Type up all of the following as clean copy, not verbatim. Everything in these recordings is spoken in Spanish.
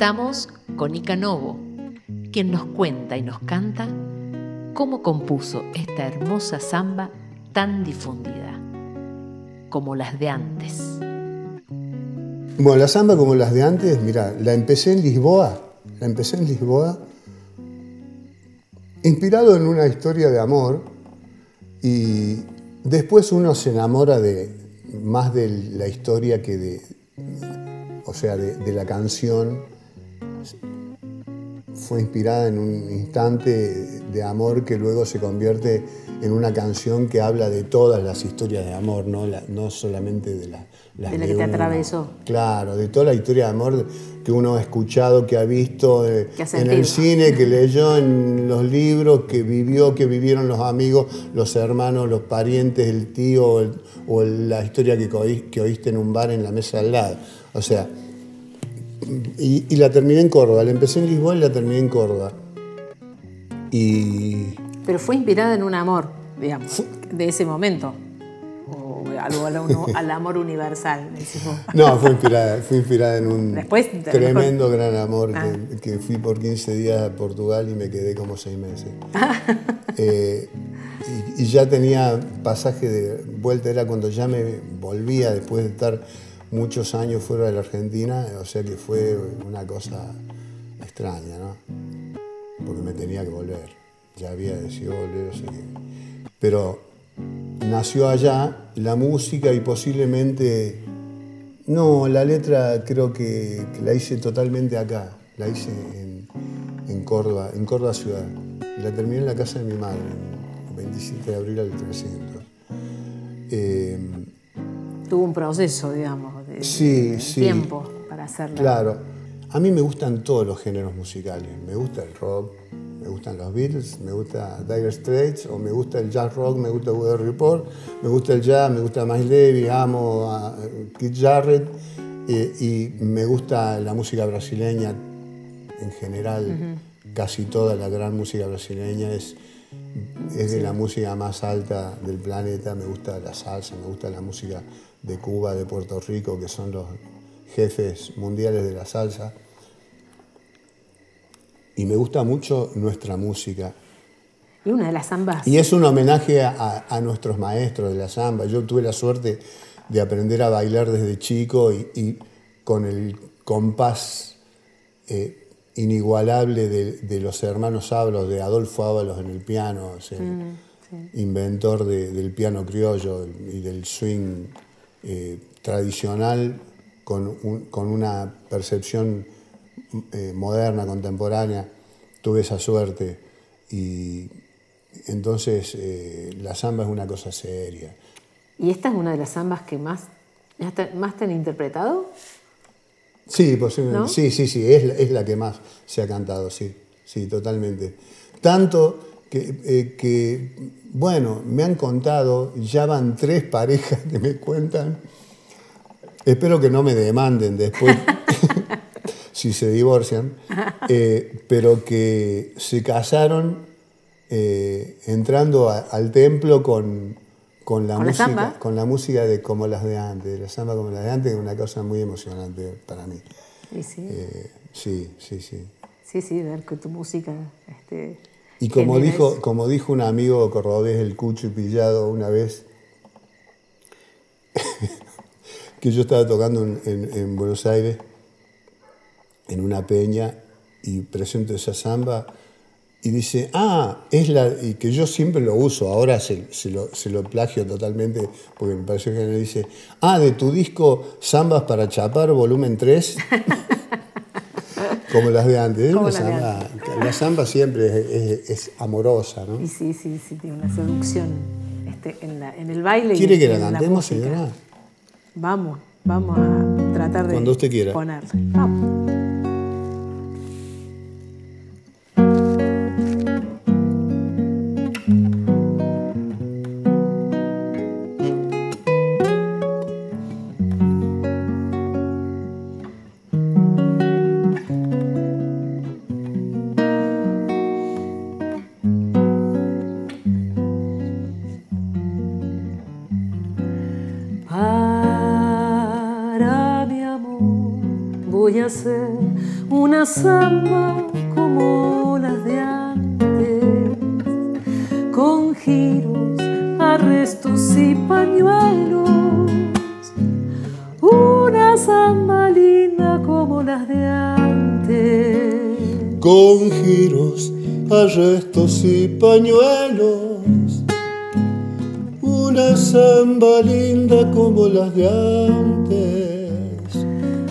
Estamos con Ica Novo, quien nos cuenta y nos canta cómo compuso esta hermosa samba tan difundida, como las de antes. Bueno, la samba como las de antes, mirá, la empecé en Lisboa, inspirado en una historia de amor, y después uno se enamora más de la historia que de la canción. Fue inspirada en un instante de amor que luego se convierte en una canción que habla de todas las historias de amor, no solamente de las de la que te atravesó. Claro, de toda la historia de amor que uno ha escuchado, que ha visto en el cine, que leyó en los libros, que vivieron los amigos, los hermanos, los parientes, el tío, o la historia que oíste en un bar en la mesa al lado. O sea, y la terminé en Córdoba. La empecé en Lisboa y la terminé en Córdoba. Pero fue inspirada en un amor, digamos, de ese momento. O algo al amor universal, decimos. No, fue inspirada en un tremendo gran amor que fui por 15 días a Portugal y me quedé como 6 meses. Y ya tenía pasaje de vuelta, era cuando ya me volvía después de estar muchos años fuera de la Argentina, o sea que fue una cosa extraña, ¿no? Porque me tenía que volver, ya había decidido volver, o sea que... Pero nació allá la música y posiblemente... No, la letra creo que la hice totalmente acá, la hice en Córdoba ciudad. Y la terminé en la casa de mi madre, el 27 de abril del 300. Tuvo un proceso, digamos, de tiempo para hacerlo. Claro. A mí me gustan todos los géneros musicales. Me gusta el rock, me gustan los Beatles, me gusta Dire Straits, o me gusta el jazz rock, me gusta Weather Report, me gusta el jazz, me gusta Miles Davis, amo a Keith Jarrett, y me gusta la música brasileña en general. Casi toda la gran música brasileña es de la música más alta del planeta. Me gusta la salsa, me gusta la música de Cuba, de Puerto Rico, que son los jefes mundiales de la salsa. Y me gusta mucho nuestra música. Y una de las zambas. Y es un homenaje a nuestros maestros de la zamba. Yo tuve la suerte de aprender a bailar desde chico y con el compás inigualable de los hermanos Ábalos, de Adolfo Ábalos en el piano, inventor del piano criollo y del swing tradicional con una percepción moderna, contemporánea. Tuve esa suerte y entonces la samba es una cosa seria. ¿Y esta es una de las zambas que más te han interpretado? Sí, posiblemente. ¿No? Sí, es la que más se ha cantado, sí, totalmente. Tanto que, bueno, me han contado, ya van 3 parejas que me cuentan, espero que no me demanden después si se divorcian, pero que se casaron entrando al templo con la música de como las de antes, la samba como las de antes, es una cosa muy emocionante para mí. Sí. Sí, ver que tu música... y como dijo un amigo cordobés, el Cucho Pillado, una vez, que yo estaba tocando en Buenos Aires, en una peña, y presento esa samba, y dice, y que yo siempre lo uso, ahora se lo plagio totalmente, porque me pareció que me dice, de tu disco Zambas para Chapar, volumen 3, como las de antes. La samba siempre es amorosa, ¿no? Y sí, tiene una seducción en el baile. ¿Quiere que la cantemos, señora? Vamos a tratar de cuando usted quiera ponerla. Vamos. hacer una samba como las de antes, con giros, arrestos y pañuelos. Una samba linda como las de antes, con giros, arrestos y pañuelos. Una samba linda como las de antes,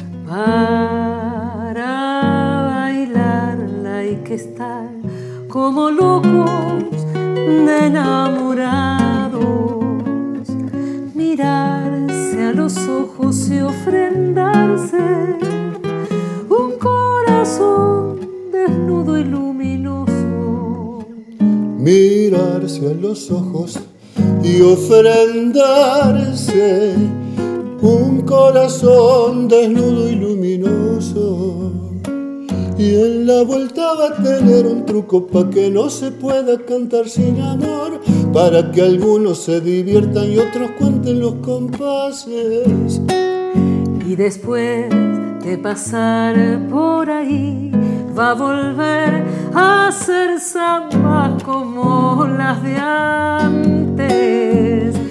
para bailarla hay que estar como locos de enamorados, mirarse a los ojos y ofrendarse un corazón desnudo y luminoso. Mirarse a los ojos y ofrendarse un corazón desnudo y luminoso. Y en la vuelta va a tener un truco pa' que no se pueda cantar sin amor, para que algunos se diviertan y otros cuenten los compases. Y después de pasar por ahí va a volver a hacer samba como las de antes.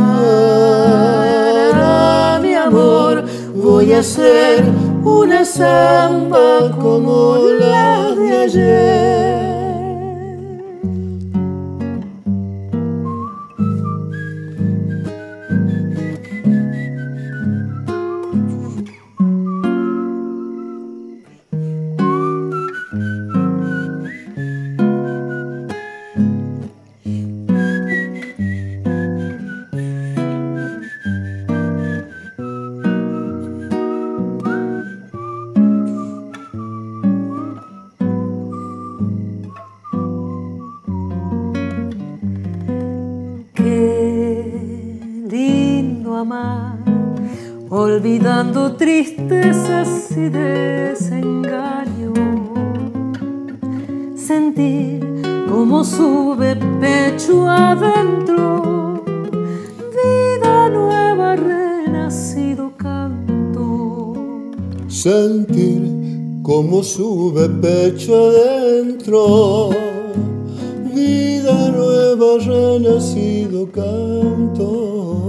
Para mi amor voy a hacer una samba como las de ayer. Olvidando tristezas y desengaño, sentir como sube pecho adentro, vida nueva, renacido canto. Sentir como sube pecho adentro, vida nueva, renacido canto.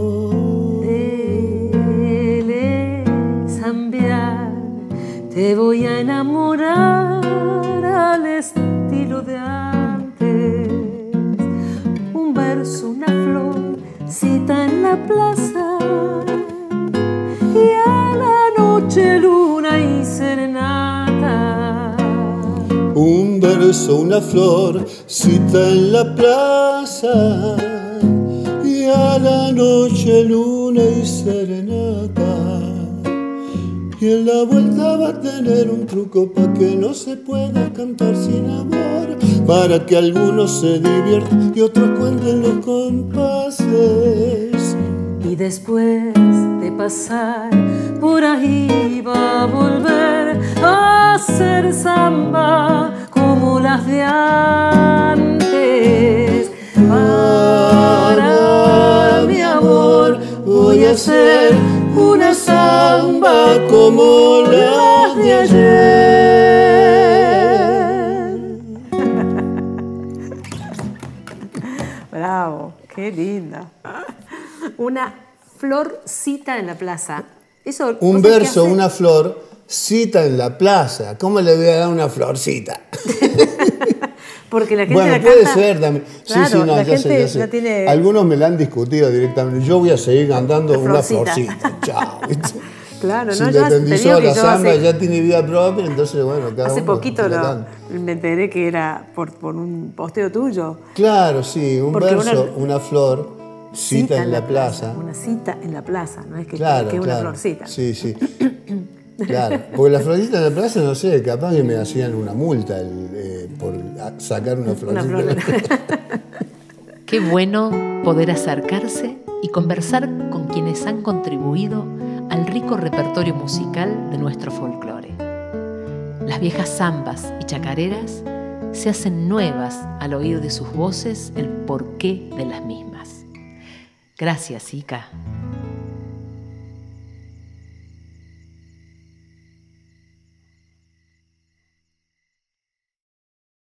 Te voy a enamorar al estilo de antes. Un verso, una flor, cita en la plaza, y a la noche luna y serenata. Un verso, una flor, cita en la plaza, y a la noche luna y serenata. Y en la vuelta va a tener un truco pa' que no se pueda cantar sin amor, para que algunos se diviertan y otros cuenten los compases. Y después de pasar por ahí va a volver a hacer samba como las de antes. Para mi amor voy a hacer una samba como las de ayer. Bravo, qué linda. Una florcita en la plaza. Eso, un verso, una flor, cita en la plaza. ¿Cómo le voy a dar una florcita? Porque la gente bueno, la puede canta, ser también. Claro, sí, no, la ya gente sé. no tiene... Algunos me la han discutido directamente. Yo voy a seguir cantando una florcita. Chao. Claro, si no, le independizó la samba, hace... ya tiene vida propia, entonces bueno, cada hace uno poquito me enteré que era por un posteo tuyo. Claro, sí, un porque verso, una flor, cita en la plaza. Una cita en la plaza, no es que, claro, que es una claro. florcita. Sí, sí. Claro, porque la florcita en la plaza, no sé, capaz que me hacían una multa por sacar una florcita. Qué bueno poder acercarse y conversar con quienes han contribuido al rico repertorio musical de nuestro folclore. Las viejas zambas y chacareras se hacen nuevas al oír de sus voces el porqué de las mismas. Gracias, Ica.